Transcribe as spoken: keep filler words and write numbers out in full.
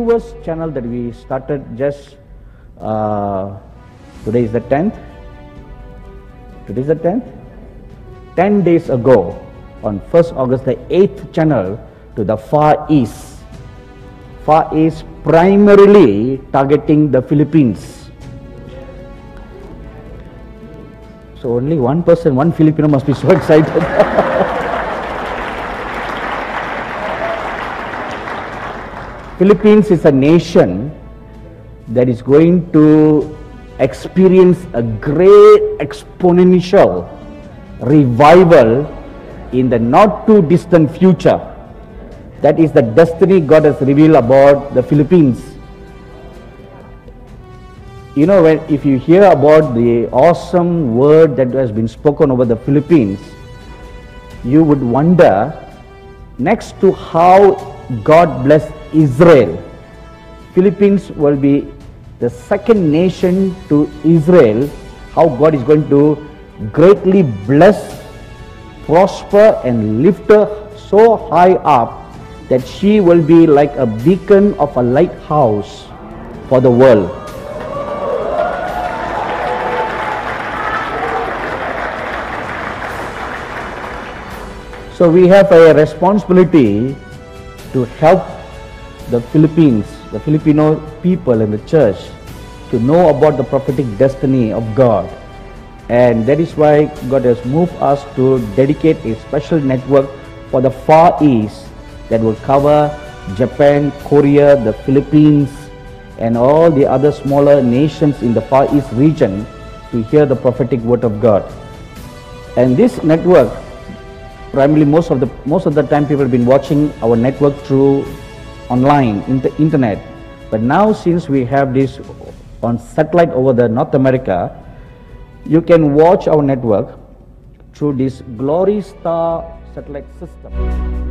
newest channel that we started just, uh, today is the tenth, today is the tenth, ten days ago, on first August, the eighth channel to the Far East. Far East primarily targeting the Philippines. So only one person, one Filipino must be so excited. Philippines is a nation that is going to experience a great exponential revival in the not too distant future. That is the destiny God has revealed about the Philippines. You know, when if you hear about the awesome word that has been spoken over the Philippines, you would wonder, next to how God blessed Israel, Philippines will be the second nation to Israel, how God is going to greatly bless, prosper and lift her so high up that she will be like a beacon of a lighthouse for the world. So we have a responsibility to help the Philippines, the Filipino people and the church to know about the prophetic destiny of God. And that is why God has moved us to dedicate a special network for the Far East that will cover Japan, Korea, the Philippines, and all the other smaller nations in the Far East region to hear the prophetic word of God. And this network, primarily most of the most of the time people have been watching our network through online, in the internet. But now since we have this on satellite over the North America, you can watch our network through this Glory Star satellite system.